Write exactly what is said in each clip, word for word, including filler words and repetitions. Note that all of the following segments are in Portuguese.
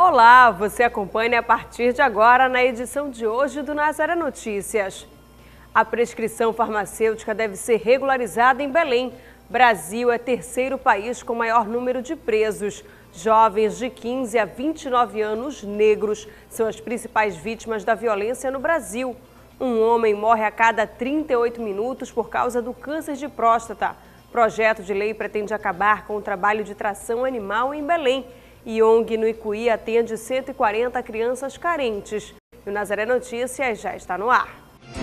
Olá, você acompanha a partir de agora na edição de hoje do Nazaré Notícias. A prescrição farmacêutica deve ser regularizada em Belém. Brasil é terceiro país com maior número de presos. Jovens de quinze a vinte e nove anos negros são as principais vítimas da violência no Brasil. Um homem morre a cada trinta e oito minutos por causa do câncer de próstata. Projeto de lei pretende acabar com o trabalho de tração animal em Belém. E O N G no Icuí atende cento e quarenta crianças carentes. E o Nazaré Notícias já está no ar.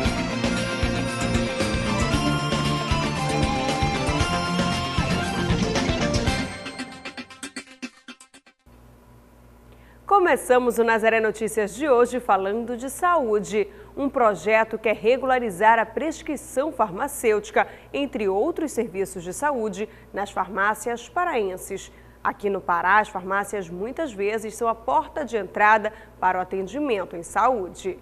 Começamos o Nazaré Notícias de hoje falando de saúde. Um projeto quer regularizar a prescrição farmacêutica, entre outros serviços de saúde, nas farmácias paraenses. Aqui no Pará, as farmácias muitas vezes são a porta de entrada para o atendimento em saúde.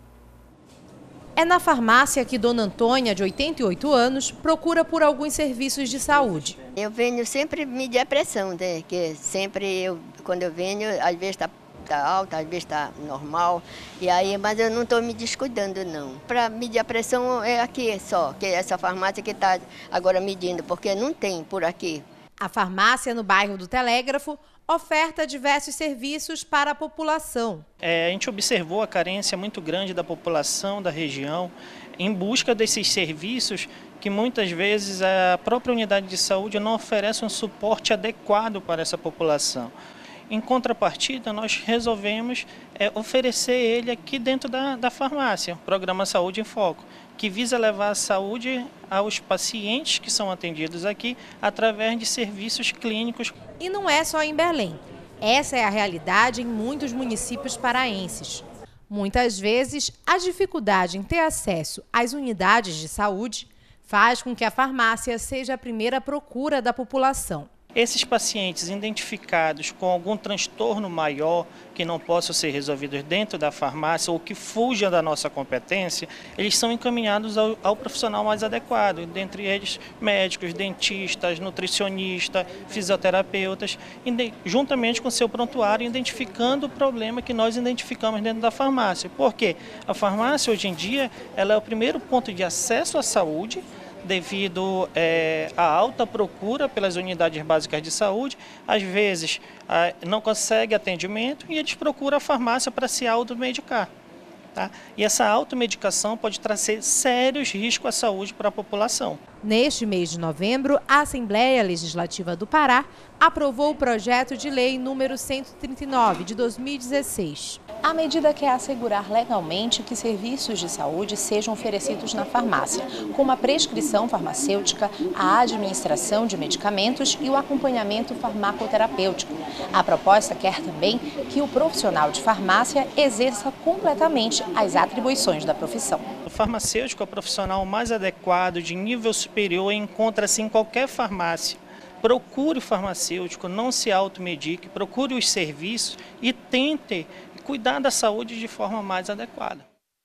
É na farmácia que Dona Antônia, de oitenta e oito anos, procura por alguns serviços de saúde. Eu venho sempre medir a pressão, né? Que sempre eu, quando eu venho, às vezes está tá alta, às vezes está normal, e aí, mas eu não estou me descuidando não. Para medir a pressão é aqui só, que é essa farmácia que está agora medindo, porque não tem por aqui. A farmácia no bairro do Telégrafo oferta diversos serviços para a população. É, a gente observou a carência muito grande da população da região em busca desses serviços que muitas vezes a própria unidade de saúde não oferece um suporte adequado para essa população. Em contrapartida, nós resolvemos é, oferecer ele aqui dentro da, da farmácia, o Programa Saúde em Foco, que visa levar a saúde aos pacientes que são atendidos aqui através de serviços clínicos. E não é só em Belém. Essa é a realidade em muitos municípios paraenses. Muitas vezes, a dificuldade em ter acesso às unidades de saúde faz com que a farmácia seja a primeira procura da população. Esses pacientes identificados com algum transtorno maior que não possam ser resolvidos dentro da farmácia ou que fujam da nossa competência, eles são encaminhados ao, ao profissional mais adequado, dentre eles médicos, dentistas, nutricionistas, fisioterapeutas, juntamente com seu prontuário, identificando o problema que nós identificamos dentro da farmácia. Porque a farmácia hoje em dia ela é o primeiro ponto de acesso à saúde, devido é, à alta procura pelas unidades básicas de saúde, às vezes é, não consegue atendimento e eles procuram a farmácia para se automedicar. Tá? E essa automedicação pode trazer sérios riscos à saúde para a população. Neste mês de novembro, a Assembleia Legislativa do Pará aprovou o projeto de lei número cento e trinta e nove de dois mil e dezesseis. A medida quer assegurar legalmente que serviços de saúde sejam oferecidos na farmácia, como a prescrição farmacêutica, a administração de medicamentos e o acompanhamento farmacoterapêutico. A proposta quer também que o profissional de farmácia exerça completamente as atribuições da profissão. O farmacêutico é o profissional mais adequado, de nível superior, e encontra-se em qualquer farmácia. Procure o farmacêutico, não se automedique, procure os serviços e tente cuidar da saúde de forma mais adequada.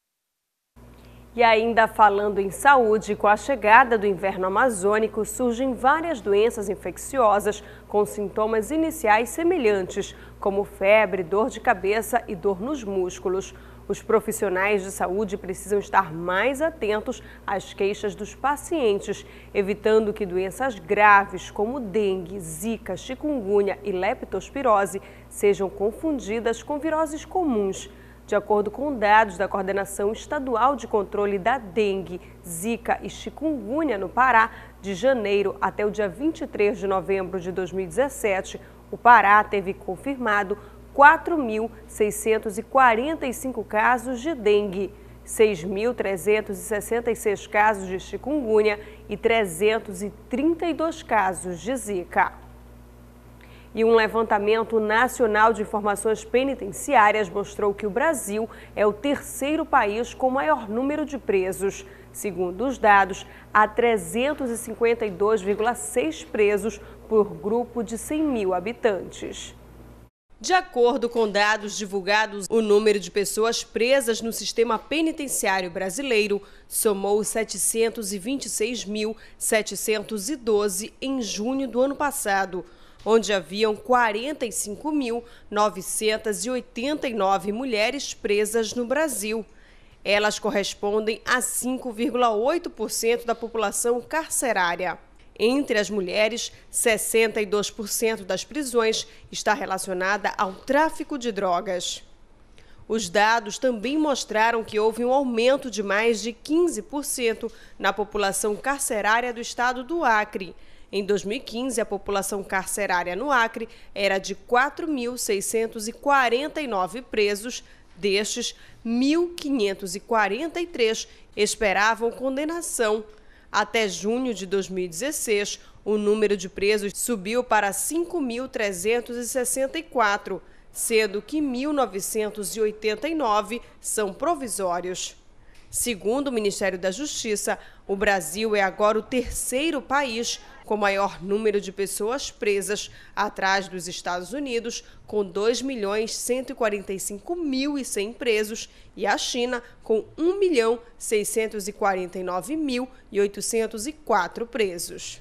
E ainda falando em saúde, com a chegada do inverno amazônico, surgem várias doenças infecciosas com sintomas iniciais semelhantes, como febre, dor de cabeça e dor nos músculos. Os profissionais de saúde precisam estar mais atentos às queixas dos pacientes, evitando que doenças graves como dengue, zika, chikungunya e leptospirose sejam confundidas com viroses comuns. De acordo com dados da Coordenação Estadual de Controle da Dengue, Zika e Chikungunya no Pará, de janeiro até o dia vinte e três de novembro de dois mil e dezessete, o Pará teve confirmado quatro mil seiscentos e quarenta e cinco casos de dengue, seis mil trezentos e sessenta e seis casos de chikungunya e trezentos e trinta e dois casos de zika. E um levantamento nacional de informações penitenciárias mostrou que o Brasil é o terceiro país com maior número de presos. Segundo os dados, há trezentos e cinquenta e dois vírgula seis presos por grupo de cem mil habitantes. De acordo com dados divulgados, o número de pessoas presas no sistema penitenciário brasileiro somou setecentos e vinte e seis mil setecentos e doze em junho do ano passado. onde haviam quarenta e cinco mil novecentas e oitenta e nove mulheres presas no Brasil. Elas correspondem a cinco vírgula oito por cento da população carcerária. Entre as mulheres, sessenta e dois por cento das prisões está relacionada ao tráfico de drogas. Os dados também mostraram que houve um aumento de mais de quinze por cento na população carcerária do estado do Acre. Em dois mil e quinze, a população carcerária no Acre era de quatro mil seiscentos e quarenta e nove presos. Destes, mil quinhentos e quarenta e três esperavam condenação. Até junho de dois mil e dezesseis, o número de presos subiu para cinco mil trezentos e sessenta e quatro, sendo que mil novecentos e oitenta e nove são provisórios. Segundo o Ministério da Justiça, o Brasil é agora o terceiro país com maior número de pessoas presas, atrás dos Estados Unidos, com dois milhões cento e quarenta e cinco mil e cem presos, e a China, com um milhão seiscentos e quarenta e nove mil e oitocentos e quatro presos.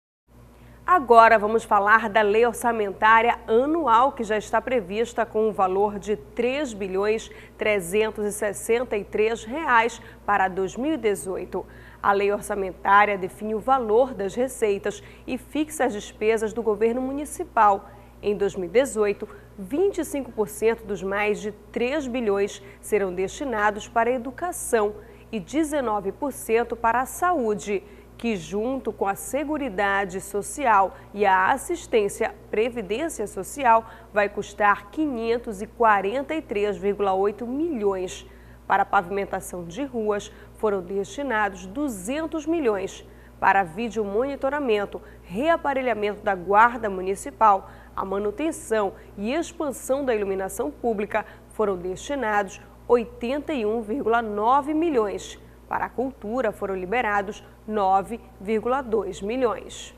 Agora vamos falar da lei orçamentária anual, que já está prevista com um valor de três bilhões trezentos e sessenta e três reais para dois mil e dezoito. A lei orçamentária define o valor das receitas e fixa as despesas do governo municipal. Em dois mil e dezoito, vinte e cinco por cento dos mais de três bilhões serão destinados para a educação e dezenove por cento para a saúde, que junto com a Seguridade Social e a Assistência Previdência Social vai custar quinhentos e quarenta e três vírgula oito milhões. Para a pavimentação de ruas foram destinados duzentos milhões. Para vídeo monitoramento, reaparelhamento da Guarda Municipal, a manutenção e expansão da iluminação pública foram destinados oitenta e um vírgula nove milhões. Para a cultura foram liberados nove vírgula dois milhões.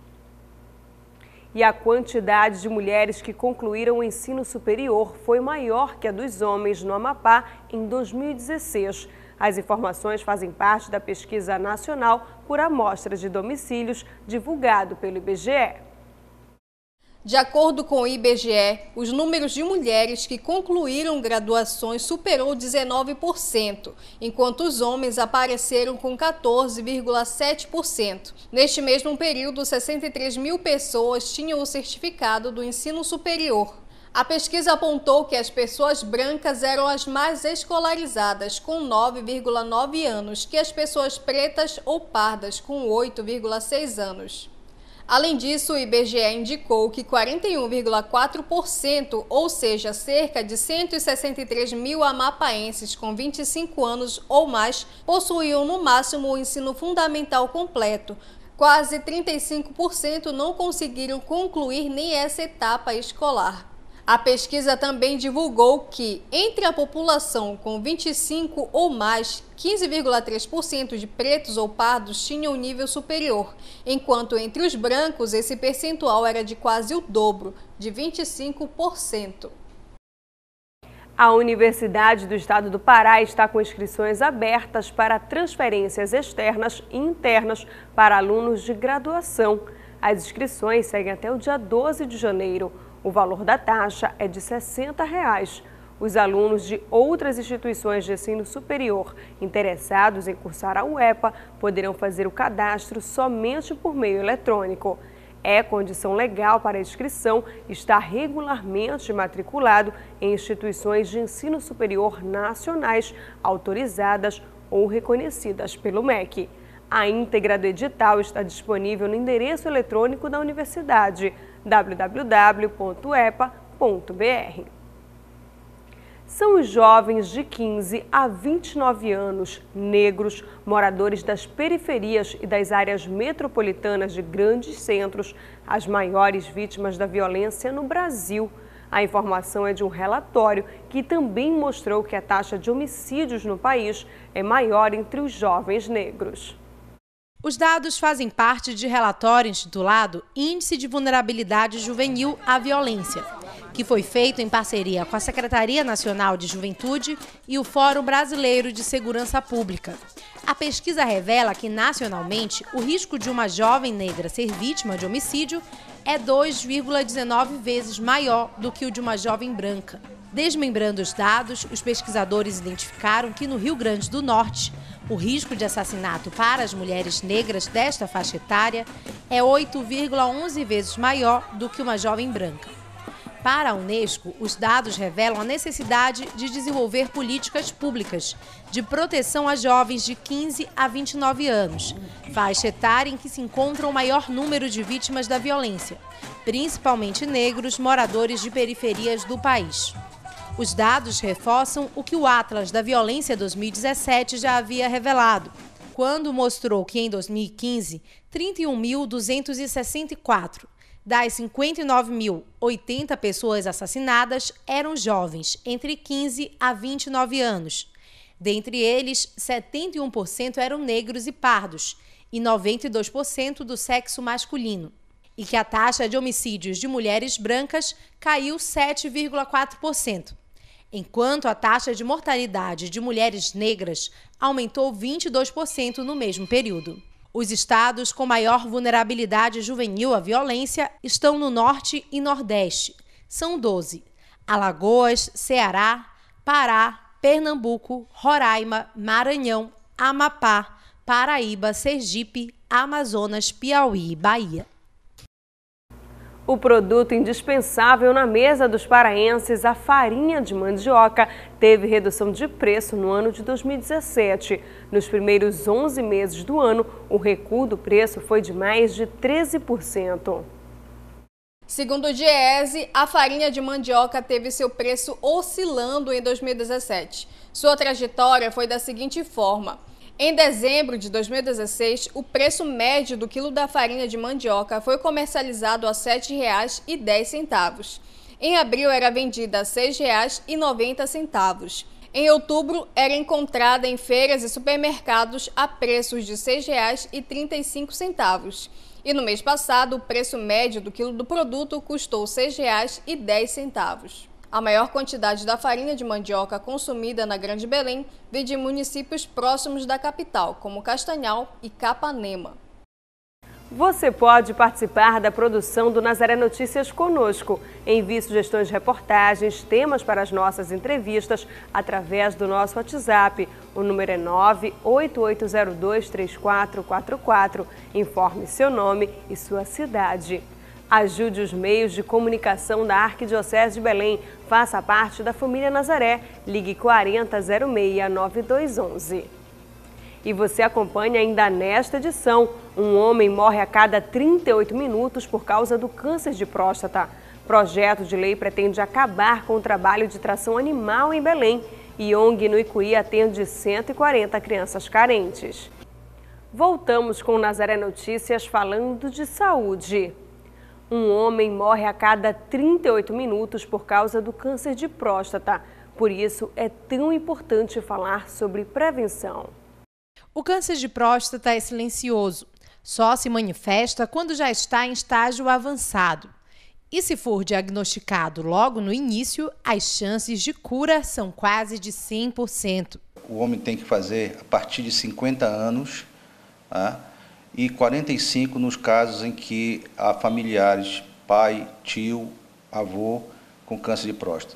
E a quantidade de mulheres que concluíram o ensino superior foi maior que a dos homens no Amapá em dois mil e dezesseis. As informações fazem parte da pesquisa nacional por amostra de domicílios divulgado pelo I B G E. De acordo com o I B G E, os números de mulheres que concluíram graduações superou dezenove por cento, enquanto os homens apareceram com quatorze vírgula sete por cento. Neste mesmo período, sessenta e três mil pessoas tinham o certificado do ensino superior. A pesquisa apontou que as pessoas brancas eram as mais escolarizadas, com nove vírgula nove anos, que as pessoas pretas ou pardas, com oito vírgula seis anos. Além disso, o I B G E indicou que quarenta e um vírgula quatro por cento, ou seja, cerca de cento e sessenta e três mil amapaenses com vinte e cinco anos ou mais, possuíam no máximo o ensino fundamental completo. Quase trinta e cinco por cento não conseguiram concluir nem essa etapa escolar. A pesquisa também divulgou que, entre a população com vinte e cinco ou mais, quinze vírgula três por cento de pretos ou pardos tinham nível superior, enquanto entre os brancos esse percentual era de quase o dobro, de vinte e cinco por cento. A Universidade do Estado do Pará está com inscrições abertas para transferências externas e internas para alunos de graduação. As inscrições seguem até o dia doze de janeiro. O valor da taxa é de sessenta reais. Os alunos de outras instituições de ensino superior interessados em cursar a U E P A poderão fazer o cadastro somente por meio eletrônico. É condição legal para a inscrição estar regularmente matriculado em instituições de ensino superior nacionais autorizadas ou reconhecidas pelo M E C. A íntegra do edital está disponível no endereço eletrônico da universidade, w w w ponto e p a ponto b r. São os jovens de quinze a vinte e nove anos, negros, moradores das periferias e das áreas metropolitanas de grandes centros, as maiores vítimas da violência no Brasil. A informação é de um relatório que também mostrou que a taxa de homicídios no país é maior entre os jovens negros. Os dados fazem parte de relatório intitulado Índice de Vulnerabilidade Juvenil à Violência, que foi feito em parceria com a Secretaria Nacional de Juventude e o Fórum Brasileiro de Segurança Pública. A pesquisa revela que, nacionalmente, o risco de uma jovem negra ser vítima de homicídio é dois vírgula dezenove vezes maior do que o de uma jovem branca. Desmembrando os dados, os pesquisadores identificaram que no Rio Grande do Norte, o risco de assassinato para as mulheres negras desta faixa etária é oito vírgula onze vezes maior do que uma jovem branca. Para a Unesco, os dados revelam a necessidade de desenvolver políticas públicas de proteção a jovens de quinze a vinte e nove anos, faixa etária em que se encontra o maior número de vítimas da violência, principalmente negros moradores de periferias do país. Os dados reforçam o que o Atlas da Violência dois mil e dezessete já havia revelado, quando mostrou que em dois mil e quinze, trinta e um mil duzentos e sessenta e quatro das cinquenta e nove mil oitenta pessoas assassinadas eram jovens entre quinze a vinte e nove anos. Dentre eles, setenta e um por cento eram negros e pardos e noventa e dois por cento do sexo masculino. E que a taxa de homicídios de mulheres brancas caiu sete vírgula quatro por cento. Enquanto a taxa de mortalidade de mulheres negras aumentou vinte e dois por cento no mesmo período. Os estados com maior vulnerabilidade juvenil à violência estão no Norte e Nordeste. São doze: Alagoas, Ceará, Pará, Pernambuco, Roraima, Maranhão, Amapá, Paraíba, Sergipe, Amazonas, Piauí e Bahia. O produto indispensável na mesa dos paraenses, a farinha de mandioca, teve redução de preço no ano de dois mil e dezessete. Nos primeiros onze meses do ano, o recuo do preço foi de mais de treze por cento. Segundo o Diese, a farinha de mandioca teve seu preço oscilando em dois mil e dezessete. Sua trajetória foi da seguinte forma. Em dezembro de dois mil e dezesseis, o preço médio do quilo da farinha de mandioca foi comercializado a sete reais e dez centavos. Em abril, era vendida a seis reais e noventa centavos. Em outubro, era encontrada em feiras e supermercados a preços de seis reais e trinta e cinco centavos. E no mês passado, o preço médio do quilo do produto custou seis reais e dez centavos. A maior quantidade da farinha de mandioca consumida na Grande Belém vem de municípios próximos da capital, como Castanhal e Capanema. Você pode participar da produção do Nazaré Notícias conosco. Envie sugestões de reportagens, temas para as nossas entrevistas através do nosso WhatsApp. O número é nove oito oito zero dois três quatro quatro quatro. Informe seu nome e sua cidade. Ajude os meios de comunicação da Arquidiocese de Belém. Faça parte da família Nazaré. Ligue quarenta zero seis nove dois um um. E você acompanha ainda nesta edição. Um homem morre a cada trinta e oito minutos por causa do câncer de próstata. Projeto de lei pretende acabar com o trabalho de tração animal em Belém. E O N G no Icuí atende cento e quarenta crianças carentes. Voltamos com o Nazaré Notícias falando de saúde. Um homem morre a cada trinta e oito minutos por causa do câncer de próstata. Por isso, é tão importante falar sobre prevenção. O câncer de próstata é silencioso. Só se manifesta quando já está em estágio avançado. E se for diagnosticado logo no início, as chances de cura são quase de cem por cento. O homem tem que fazer a partir de cinquenta anos, tá? E quarenta e cinco nos casos em que há familiares, pai, tio, avô com câncer de próstata.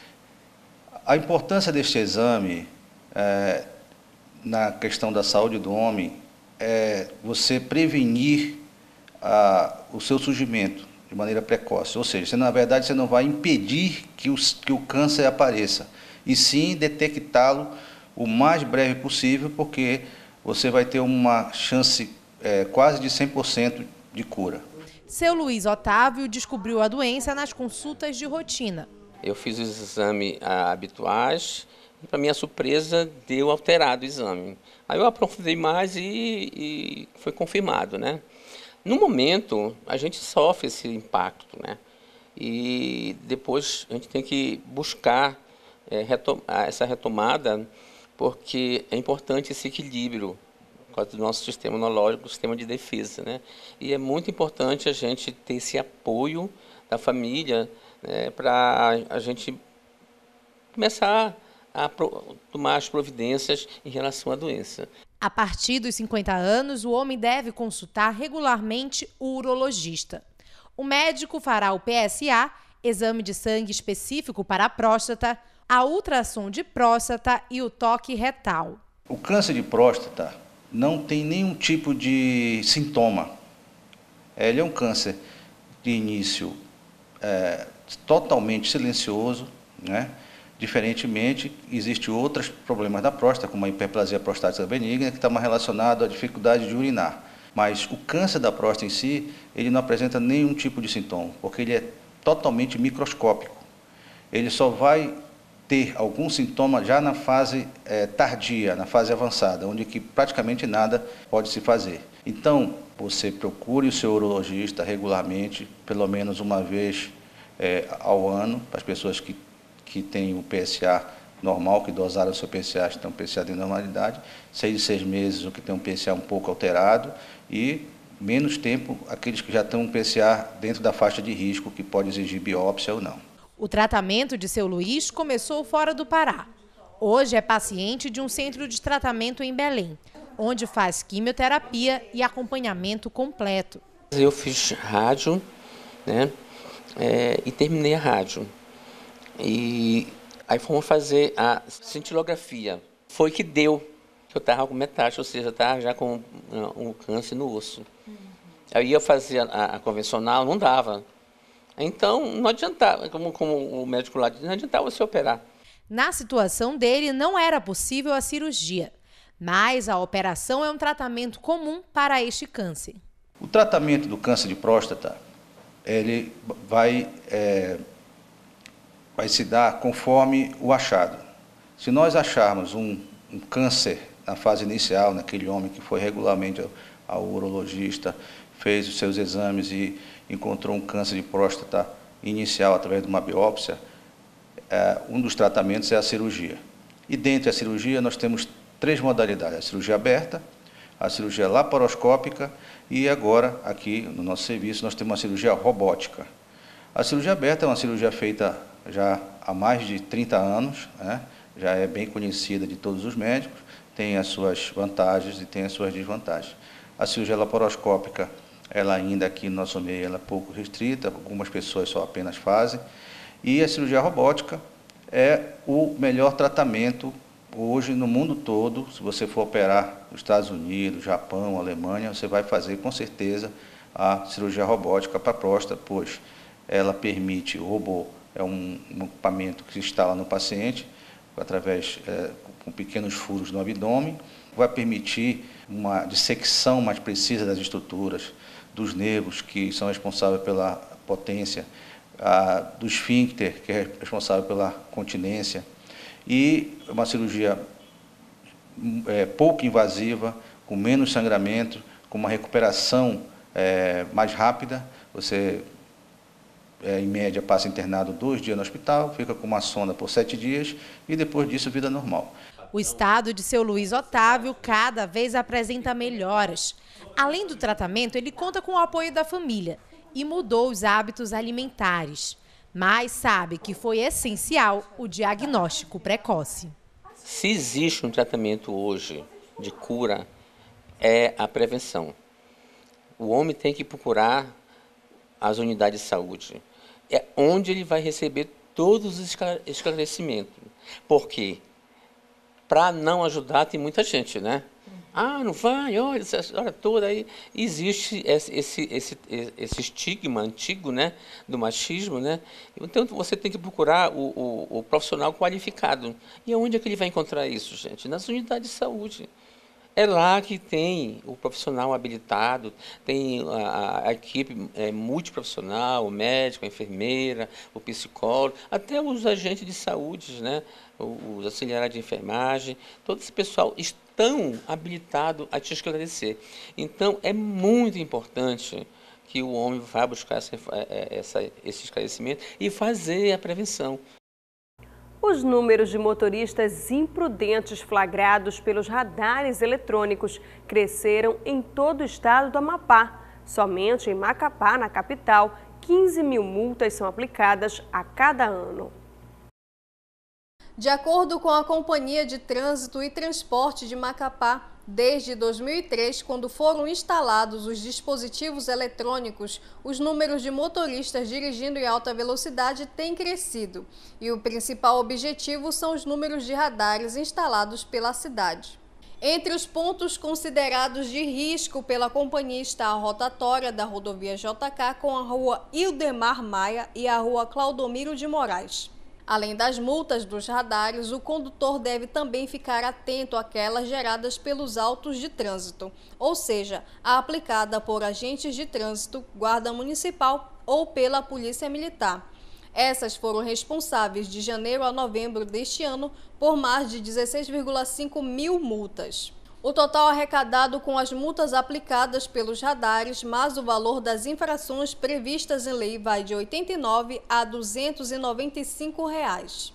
A importância deste exame é, na questão da saúde do homem é você prevenir a, o seu surgimento de maneira precoce. Ou seja, você, na verdade, você não vai impedir que, os, que o câncer apareça, e sim detectá-lo o mais breve possível, porque você vai ter uma chance É, quase de cem por cento de cura. Seu Luiz Otávio descobriu a doença nas consultas de rotina. Eu fiz os exames ah, habituais e, para minha surpresa, deu alterado o exame. Aí eu aprofundei mais e, e foi confirmado, né? No momento, a gente sofre esse impacto, né? E depois a gente tem que buscar é, retom- essa retomada, porque é importante esse equilíbrio por causa do nosso sistema imunológico, sistema de defesa, né? E é muito importante a gente ter esse apoio da família, né, para a gente começar a pro, tomar as providências em relação à doença. A partir dos cinquenta anos, o homem deve consultar regularmente o urologista. O médico fará o P S A, exame de sangue específico para a próstata, a ultrassom de próstata e o toque retal. O câncer de próstata não tem nenhum tipo de sintoma. Ele é um câncer de início é, totalmente silencioso, né? Diferentemente, existem outros problemas da próstata, como a hiperplasia prostática benigna, que está mais relacionado à dificuldade de urinar. Mas o câncer da próstata em si, ele não apresenta nenhum tipo de sintoma, porque ele é totalmente microscópico. Ele só vai ter algum sintoma já na fase é, tardia, na fase avançada, onde que praticamente nada pode se fazer. Então, você procure o seu urologista regularmente, pelo menos uma vez é, ao ano, para as pessoas que que tem o P S A normal, que dosaram o seu P S A, que tem um P S A de normalidade, seis de seis meses o que tem um P S A um pouco alterado e menos tempo aqueles que já têm um P S A dentro da faixa de risco, que pode exigir biópsia ou não. O tratamento de seu Luiz começou fora do Pará. Hoje é paciente de um centro de tratamento em Belém, onde faz quimioterapia e acompanhamento completo. Eu fiz rádio, né, é, e terminei a rádio. E aí fomos fazer a cintilografia. Foi que deu, que eu estava com metástase, ou seja, estava já com um, um câncer no osso. Uhum. Eu ia fazer a, a convencional, não dava. Então, não adiantava, como, como o médico lá disse, não adiantava você operar. Na situação dele, não era possível a cirurgia, mas a operação é um tratamento comum para este câncer. O tratamento do câncer de próstata, ele vai... É, vai se dar conforme o achado. Se nós acharmos um, um câncer na fase inicial, naquele homem que foi regularmente ao, ao urologista, fez os seus exames e encontrou um câncer de próstata inicial através de uma biópsia, é, um dos tratamentos é a cirurgia. E dentre a cirurgia nós temos três modalidades: a cirurgia aberta, a cirurgia laparoscópica e agora, aqui no nosso serviço, nós temos uma cirurgia robótica. A cirurgia aberta é uma cirurgia feita já há mais de trinta anos, né? Já é bem conhecida de todos os médicos, tem as suas vantagens e tem as suas desvantagens. A cirurgia laparoscópica, ela ainda aqui no nosso meio, ela é pouco restrita, algumas pessoas só apenas fazem, e a cirurgia robótica é o melhor tratamento hoje no mundo todo. Se você for operar nos Estados Unidos, Japão, Alemanha, você vai fazer com certeza a cirurgia robótica para a próstata, pois ela permite, o robô é um, um equipamento que se instala no paciente, através é, com pequenos furos no abdômen, vai permitir uma dissecção mais precisa das estruturas, dos nervos que são responsáveis pela potência, a, do esfíncter, que é responsável pela continência, e uma cirurgia é, pouco invasiva, com menos sangramento, com uma recuperação é, mais rápida. Você É, em média, passa internado dois dias no hospital, fica com uma sonda por sete dias e depois disso, vida normal. O estado de seu Luiz Otávio cada vez apresenta melhoras. Além do tratamento, ele conta com o apoio da família e mudou os hábitos alimentares. Mas sabe que foi essencial o diagnóstico precoce. Se existe um tratamento hoje de cura, é a prevenção. O homem tem que procurar as unidades de saúde. É onde ele vai receber todos os esclarecimentos. Por quê? Para não ajudar, tem muita gente, né? Ah, não vai, olha, essa hora toda aí. Existe esse, esse, esse, esse estigma antigo, né, do machismo, né? Então, você tem que procurar o, o, o profissional qualificado. E onde é que ele vai encontrar isso, gente? Nas unidades de saúde. É lá que tem o profissional habilitado, tem a, a equipe é, multiprofissional, o médico, a enfermeira, o psicólogo, até os agentes de saúde, né? os auxiliares de enfermagem, todo esse pessoal estão habilitados a te esclarecer. Então, é muito importante que o homem vá buscar essa, essa, esse esclarecimento e fazer a prevenção. Os números de motoristas imprudentes flagrados pelos radares eletrônicos cresceram em todo o estado do Amapá. Somente em Macapá, na capital, quinze mil multas são aplicadas a cada ano. De acordo com a Companhia de Trânsito e Transporte de Macapá, desde dois mil e três, quando foram instalados os dispositivos eletrônicos, os números de motoristas dirigindo em alta velocidade têm crescido. E o principal objetivo são os números de radares instalados pela cidade. Entre os pontos considerados de risco pela companhia está a rotatória da rodovia J K com a rua Ildemar Maia e a rua Claudomiro de Moraes. Além das multas dos radares, o condutor deve também ficar atento àquelas geradas pelos autos de trânsito, ou seja, a aplicada por agentes de trânsito, guarda municipal ou pela polícia militar. Essas foram responsáveis de janeiro a novembro deste ano por mais de dezesseis vírgula cinco mil multas. O total arrecadado com as multas aplicadas pelos radares, mais o valor das infrações previstas em lei, vai de oitenta e nove a duzentos e noventa e cinco reais.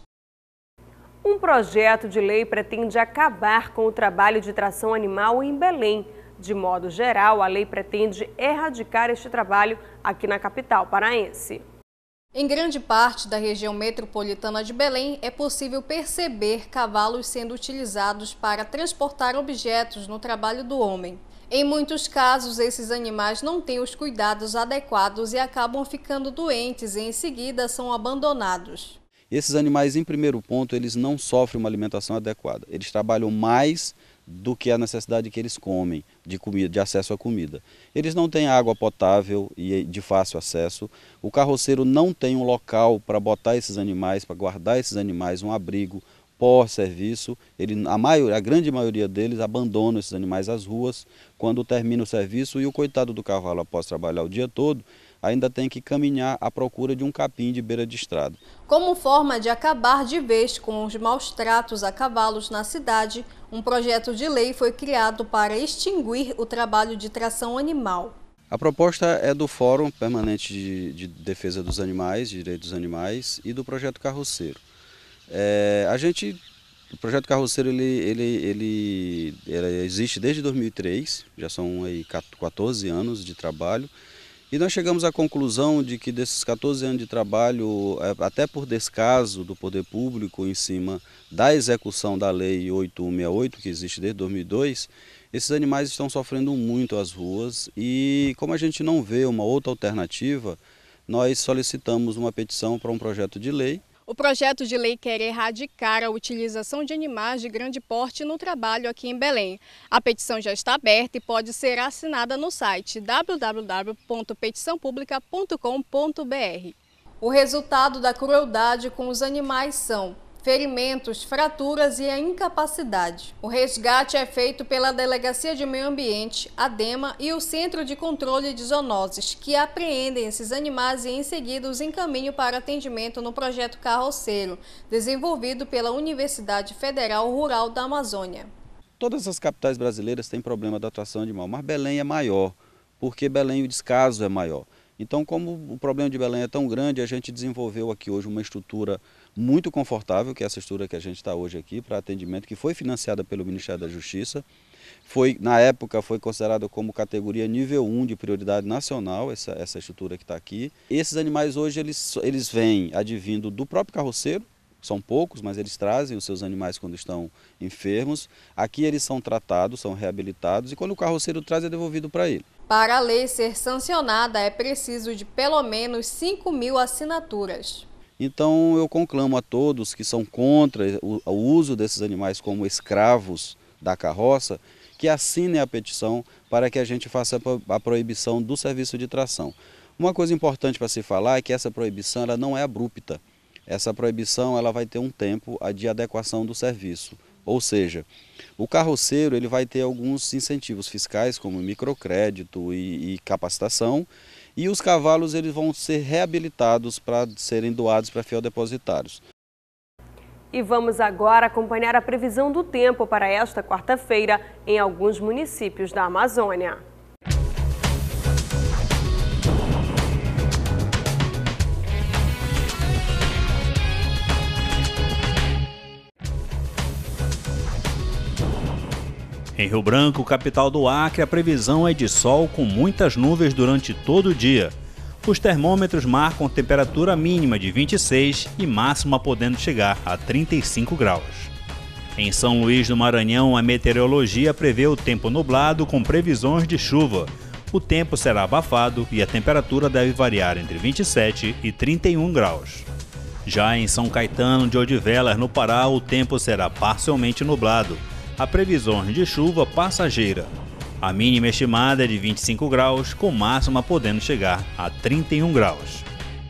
Um projeto de lei pretende acabar com o trabalho de tração animal em Belém. De modo geral, a lei pretende erradicar este trabalho aqui na capital paraense. Em grande parte da região metropolitana de Belém, é possível perceber cavalos sendo utilizados para transportar objetos no trabalho do homem. Em muitos casos, esses animais não têm os cuidados adequados e acabam ficando doentes e em seguida são abandonados. Esses animais, em primeiro ponto, eles não sofrem uma alimentação adequada. Eles trabalham mais do que a necessidade que eles comem de comida, de acesso à comida. Eles não têm água potável e de fácil acesso. O carroceiro não tem um local para botar esses animais, para guardar esses animais, um abrigo pós-serviço. Ele, a, maior, a grande maioria deles abandonam esses animais às ruas quando termina o serviço e o coitado do cavalo, após trabalhar o dia todo, ainda tem que caminhar à procura de um capim de beira de estrada. Como forma de acabar de vez com os maus tratos a cavalos na cidade, um projeto de lei foi criado para extinguir o trabalho de tração animal. A proposta é do Fórum Permanente de, de Defesa dos Animais, de Direitos dos Animais e do Projeto Carroceiro. É, a gente, o Projeto Carroceiro ele, ele, ele, ele existe desde dois mil e três, já são aí quatorze anos de trabalho. E nós chegamos à conclusão de que desses quatorze anos de trabalho, até por descaso do poder público em cima da execução da lei oito mil cento e sessenta e oito, que existe desde dois mil e dois, esses animais estão sofrendo muito às ruas e como a gente não vê uma outra alternativa, nós solicitamos uma petição para um projeto de lei. O projeto de lei quer erradicar a utilização de animais de grande porte no trabalho aqui em Belém. A petição já está aberta e pode ser assinada no site w w w ponto petição pública ponto com ponto b r. O resultado da crueldade com os animais são ferimentos, fraturas e a incapacidade. O resgate é feito pela Delegacia de Meio Ambiente, a DEMA e o Centro de Controle de Zoonoses, que apreendem esses animais e em seguida os encaminham para atendimento no projeto Carroceiro, desenvolvido pela Universidade Federal Rural da Amazônia. Todas as capitais brasileiras têm problema da tração animal, mas Belém é maior, porque Belém o descaso é maior. Então, como o problema de Belém é tão grande, a gente desenvolveu aqui hoje uma estrutura muito confortável, que é essa estrutura que a gente está hoje aqui para atendimento, que foi financiada pelo Ministério da Justiça. Foi, na época foi considerada como categoria nível um de prioridade nacional, essa, essa estrutura que está aqui. Esses animais hoje eles, eles vêm advindo do próprio carroceiro, são poucos, mas eles trazem os seus animais quando estão enfermos. Aqui eles são tratados, são reabilitados e quando o carroceiro traz é devolvido para ele. Para a lei ser sancionada é preciso de pelo menos cinco mil assinaturas. Então eu conclamo a todos que são contra o, o uso desses animais como escravos da carroça, que assinem a petição para que a gente faça a proibição do serviço de tração. Uma coisa importante para se falar é que essa proibição ela não é abrupta. Essa proibição ela vai ter um tempo de adequação do serviço. Ou seja, o carroceiro ele vai ter alguns incentivos fiscais, como microcrédito e, e capacitação, e os cavalos eles vão ser reabilitados para serem doados para fiel-depositários. E vamos agora acompanhar a previsão do tempo para esta quarta-feira em alguns municípios da Amazônia. Em Rio Branco, capital do Acre, a previsão é de sol com muitas nuvens durante todo o dia. Os termômetros marcam temperatura mínima de vinte e seis e máxima podendo chegar a trinta e cinco graus. Em São Luís do Maranhão, a meteorologia prevê o tempo nublado com previsões de chuva. O tempo será abafado e a temperatura deve variar entre vinte e sete e trinta e um graus. Já em São Caetano de Odivelas, no Pará, o tempo será parcialmente nublado. Há previsões de chuva passageira. A mínima estimada é de vinte e cinco graus, com máxima podendo chegar a trinta e um graus.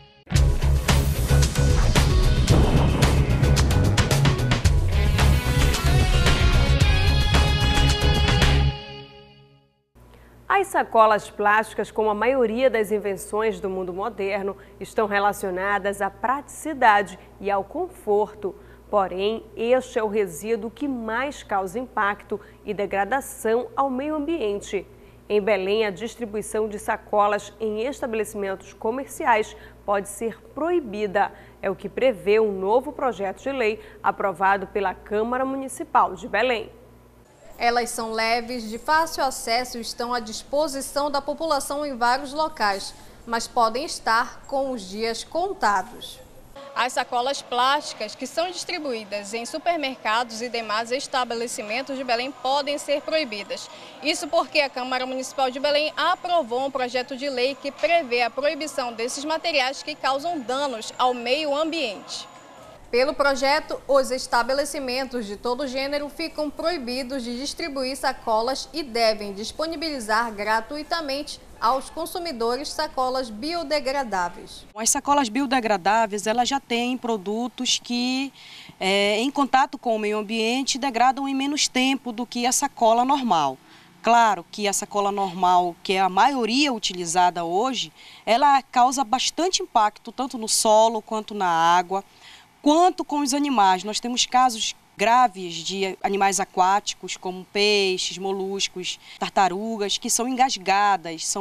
As sacolas plásticas, como a maioria das invenções do mundo moderno, estão relacionadas à praticidade e ao conforto. Porém, este é o resíduo que mais causa impacto e degradação ao meio ambiente. Em Belém, a distribuição de sacolas em estabelecimentos comerciais pode ser proibida. É o que prevê um novo projeto de lei aprovado pela Câmara Municipal de Belém. Elas são leves, de fácil acesso e estão à disposição da população em vários locais, mas podem estar com os dias contados. As sacolas plásticas que são distribuídas em supermercados e demais estabelecimentos de Belém podem ser proibidas. Isso porque a Câmara Municipal de Belém aprovou um projeto de lei que prevê a proibição desses materiais que causam danos ao meio ambiente. Pelo projeto, os estabelecimentos de todo gênero ficam proibidos de distribuir sacolas e devem disponibilizar gratuitamente aos consumidores sacolas biodegradáveis. As sacolas biodegradáveis, elas já têm produtos que, é, em contato com o meio ambiente, degradam em menos tempo do que a sacola normal. Claro que a sacola normal, que é a maioria utilizada hoje, ela causa bastante impacto tanto no solo quanto na água, quanto com os animais. Nós temos casos graves de animais aquáticos, como peixes, moluscos, tartarugas, que são engasgadas, são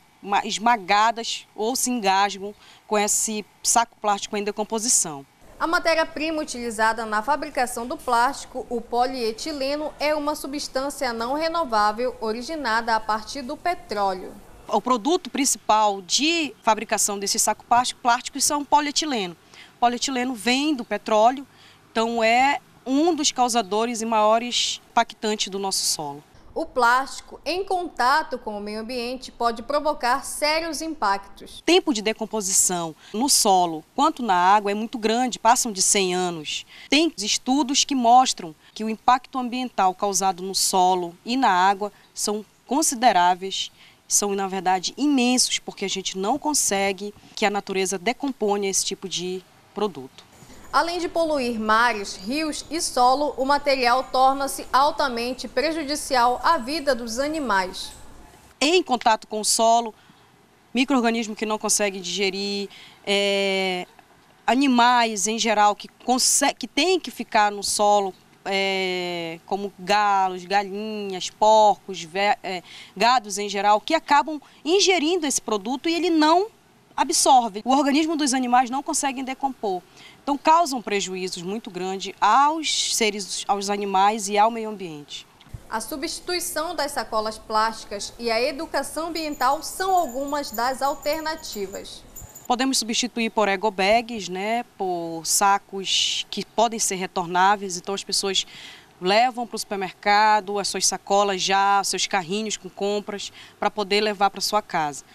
esmagadas ou se engasgam com esse saco plástico em decomposição. A matéria-prima utilizada na fabricação do plástico, o polietileno, é uma substância não renovável originada a partir do petróleo. O produto principal de fabricação desse saco plástico, plásticos são o polietileno. O polietileno vem do petróleo, então é um dos causadores e maiores impactantes do nosso solo. O plástico, em contato com o meio ambiente, pode provocar sérios impactos. O tempo de decomposição no solo quanto na água é muito grande, passam de cem anos. Tem estudos que mostram que o impacto ambiental causado no solo e na água são consideráveis, são, na verdade, imensos, porque a gente não consegue que a natureza decomponha esse tipo de produto. Além de poluir mares, rios e solo, o material torna-se altamente prejudicial à vida dos animais. Em contato com o solo, micro-organismos que não conseguem digerir, é, animais em geral que, consegue, que têm que ficar no solo, é, como galos, galinhas, porcos, ve, é, gados em geral, que acabam ingerindo esse produto e ele não absorve. O organismo dos animais não consegue decompor. Então, causam prejuízos muito grandes aos seres, aos animais e ao meio ambiente. A substituição das sacolas plásticas e a educação ambiental são algumas das alternativas. Podemos substituir por ecobags, né, por sacos que podem ser retornáveis, então as pessoas levam para o supermercado as suas sacolas já, seus carrinhos com compras, para poder levar para sua casa.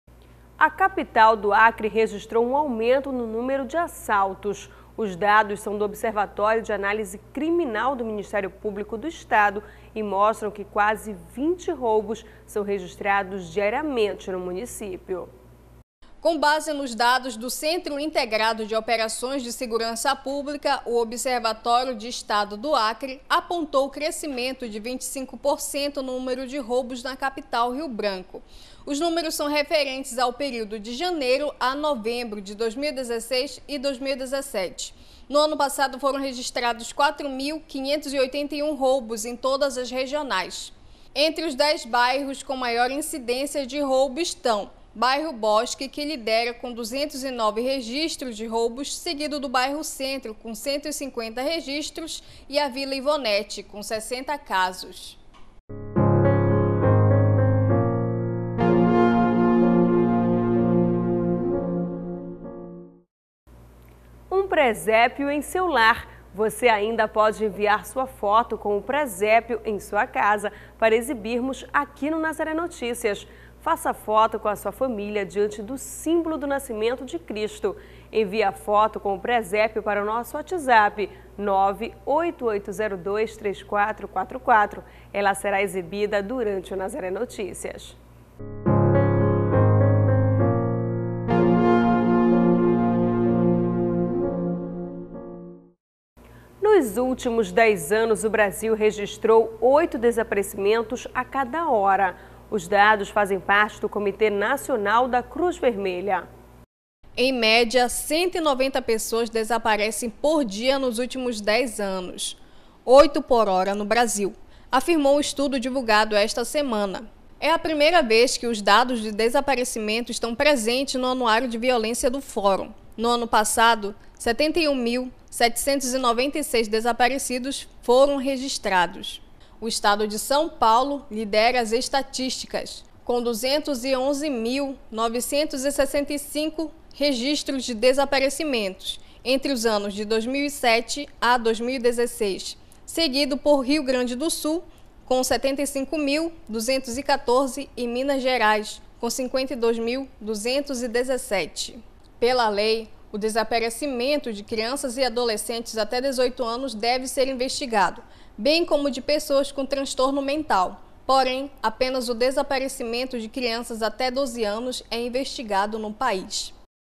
A capital do Acre registrou um aumento no número de assaltos. Os dados são do Observatório de Análise Criminal do Ministério Público do Estado e mostram que quase vinte roubos são registrados diariamente no município. Com base nos dados do Centro Integrado de Operações de Segurança Pública, o Observatório de Estado do Acre apontou o crescimento de vinte e cinco por cento no número de roubos na capital Rio Branco. Os números são referentes ao período de janeiro a novembro de dois mil e dezesseis e dois mil e dezessete. No ano passado foram registrados quatro mil quinhentos e oitenta e um roubos em todas as regionais. Entre os dez bairros com maior incidência de roubo estão Bairro Bosque, que lidera com duzentos e nove registros de roubos, seguido do Bairro Centro, com cento e cinquenta registros, e a Vila Ivonete, com sessenta casos. um presépio em seu lar. Você ainda pode enviar sua foto com o presépio em sua casa para exibirmos aqui no Nazaré Notícias. Faça foto com a sua família diante do símbolo do nascimento de Cristo. Envie a foto com o presépio para o nosso WhatsApp nove oito oito zero dois três quatro quatro quatro. Ela será exibida durante o Nazaré Notícias. Nos últimos dez anos, o Brasil registrou oito desaparecimentos a cada hora. Os dados fazem parte do Comitê Nacional da Cruz Vermelha. Em média, cento e noventa pessoas desaparecem por dia nos últimos dez anos. oito por hora no Brasil, afirmou um estudo divulgado esta semana. É a primeira vez que os dados de desaparecimento estão presentes no Anuário de Violência do Fórum. No ano passado, setenta e um mil setecentos e noventa e seis desaparecidos foram registrados. O estado de São Paulo lidera as estatísticas, com duzentos e onze mil novecentos e sessenta e cinco registros de desaparecimentos entre os anos de dois mil e sete a dois mil e dezesseis, seguido por Rio Grande do Sul, com setenta e cinco mil duzentos e quatorze e Minas Gerais, com cinquenta e dois mil duzentos e dezessete. Pela lei, o desaparecimento de crianças e adolescentes até dezoito anos deve ser investigado, bem como de pessoas com transtorno mental. Porém, apenas o desaparecimento de crianças até doze anos é investigado no país.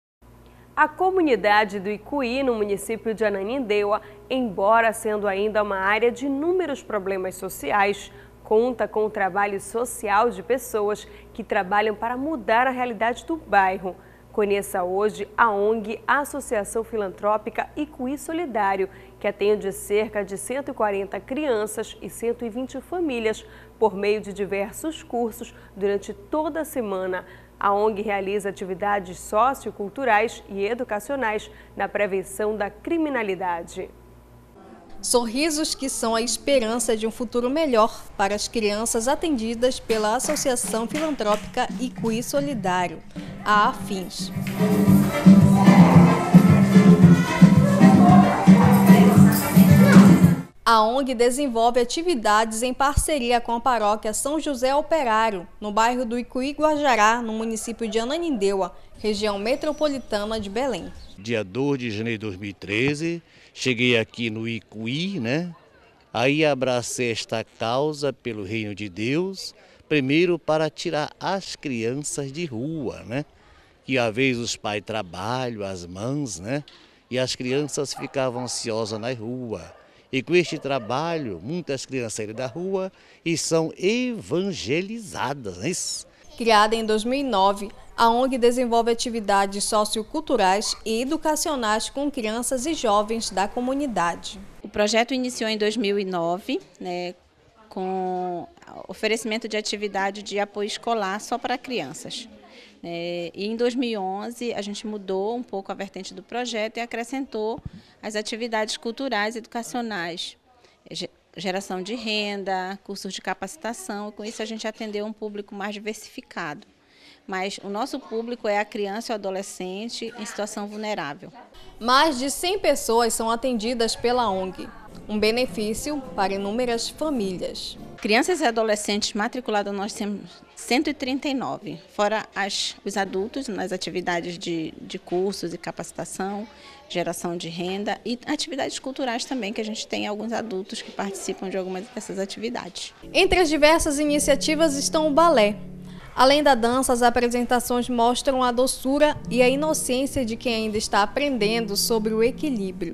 A comunidade do Icuí, no município de Ananindeua, embora sendo ainda uma área de inúmeros problemas sociais, conta com o trabalho social de pessoas que trabalham para mudar a realidade do bairro. Conheça hoje a ONG Associação Filantrópica Icuí Solidário, que atende cerca de cento e quarenta crianças e cento e vinte famílias por meio de diversos cursos durante toda a semana. A ONG realiza atividades socioculturais e educacionais na prevenção da criminalidade. Sorrisos que são a esperança de um futuro melhor para as crianças atendidas pela Associação Filantrópica Icuí Solidário, a AFINS. A ONG desenvolve atividades em parceria com a paróquia São José Operário, no bairro do Icuí Guajará, no município de Ananindeua, região metropolitana de Belém. Dia dois de janeiro de dois mil e treze, cheguei aqui no Icuí, né? Aí abracei esta causa pelo reino de Deus, primeiro para tirar as crianças de rua, né? Que às vezes os pais trabalham, as mães, né? E as crianças ficavam ansiosas na rua. E com este trabalho, muitas crianças saíram da rua e são evangelizadas, não é isso? Criada em dois mil e nove, a ONG desenvolve atividades socioculturais e educacionais com crianças e jovens da comunidade. O projeto iniciou em dois mil e nove, né, com oferecimento de atividade de apoio escolar só para crianças. É, e em dois mil e onze a gente mudou um pouco a vertente do projeto e acrescentou as atividades culturais e educacionais, geração de renda, cursos de capacitação, e com isso a gente atendeu um público mais diversificado. Mas o nosso público é a criança e o adolescente em situação vulnerável. Mais de cem pessoas são atendidas pela ONG, um benefício para inúmeras famílias. Crianças e adolescentes matriculados nós temos cento e trinta e nove, fora as, os adultos nas atividades de, de cursos e capacitação, geração de renda e atividades culturais também, que a gente tem alguns adultos que participam de algumas dessas atividades. Entre as diversas iniciativas estão o balé. Além da dança, as apresentações mostram a doçura e a inocência de quem ainda está aprendendo sobre o equilíbrio.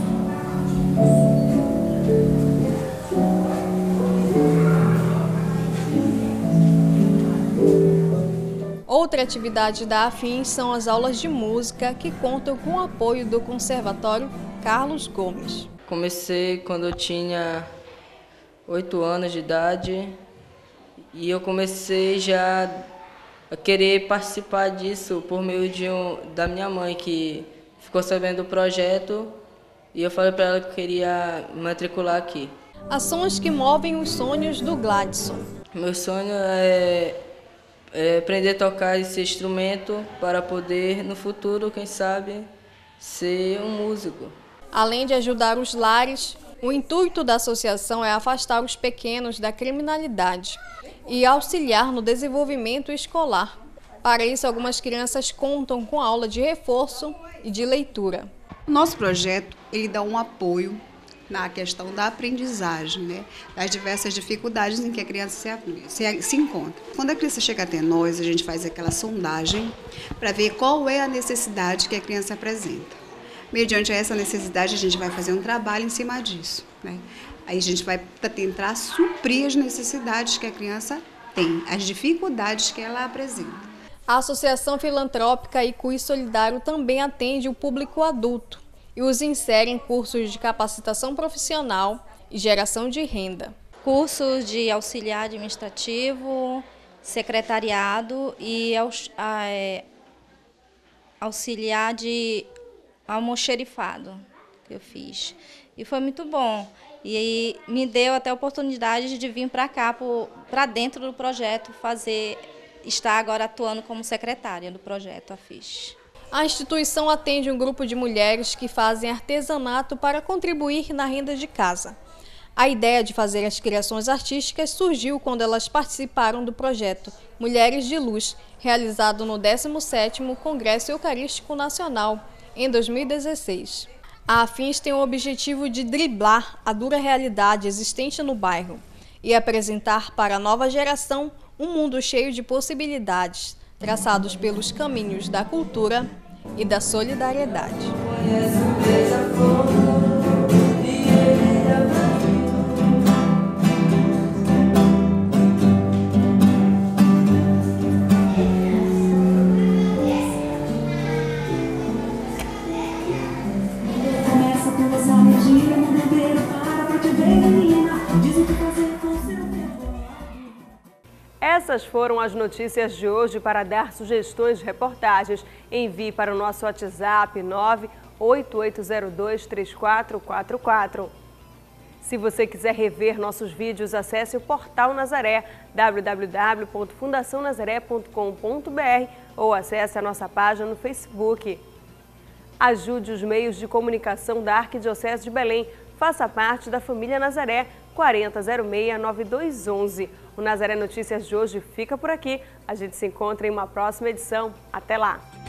Outra atividade da AFINS são as aulas de música, que contam com o apoio do Conservatório Carlos Gomes. Comecei quando eu tinha oito anos de idade e eu comecei já a querer participar disso por meio de um, da minha mãe, que ficou sabendo do projeto e eu falei para ela que eu queria me matricular aqui. Ações que movem os sonhos do Gladson. Meu sonho é É aprender a tocar esse instrumento para poder, no futuro, quem sabe, ser um músico. Além de ajudar os lares, o intuito da associação é afastar os pequenos da criminalidade e auxiliar no desenvolvimento escolar. Para isso, algumas crianças contam com aula de reforço e de leitura. O nosso projeto ele dá um apoio na questão da aprendizagem, né? Das diversas dificuldades em que a criança se, se, se encontra. Quando a criança chega até nós, a gente faz aquela sondagem para ver qual é a necessidade que a criança apresenta. Mediante essa necessidade, a gente vai fazer um trabalho em cima disso, né? Aí a gente vai tentar suprir as necessidades que a criança tem, as dificuldades que ela apresenta. A Associação Filantrópica I C U I Solidário também atende o público adulto e os insere em cursos de capacitação profissional e geração de renda. Cursos de auxiliar administrativo, secretariado e auxiliar de almoxerifado que eu fiz. E foi muito bom. E me deu até a oportunidade de vir para cá, para dentro do projeto, fazer, estar agora atuando como secretária do projeto A F I S. A instituição atende um grupo de mulheres que fazem artesanato para contribuir na renda de casa. A ideia de fazer as criações artísticas surgiu quando elas participaram do projeto Mulheres de Luz, realizado no décimo sétimo Congresso Eucarístico Nacional, em dois mil e dezesseis. A Afins tem o objetivo de driblar a dura realidade existente no bairro e apresentar para a nova geração um mundo cheio de possibilidades, traçados pelos caminhos da cultura e da solidariedade. Essas foram as notícias de hoje. Para dar sugestões de reportagens, envie para o nosso WhatsApp nove oito oito zero dois três quatro quatro quatro. Se você quiser rever nossos vídeos, acesse o Portal Nazaré, w w w ponto fundação nazaré ponto com ponto b r, ou acesse a nossa página no Facebook. Ajude os meios de comunicação da Arquidiocese de Belém. Faça parte da família Nazaré, quarenta zero seis nove dois um um. O Nazaré Notícias de hoje fica por aqui. A gente se encontra em uma próxima edição. Até lá!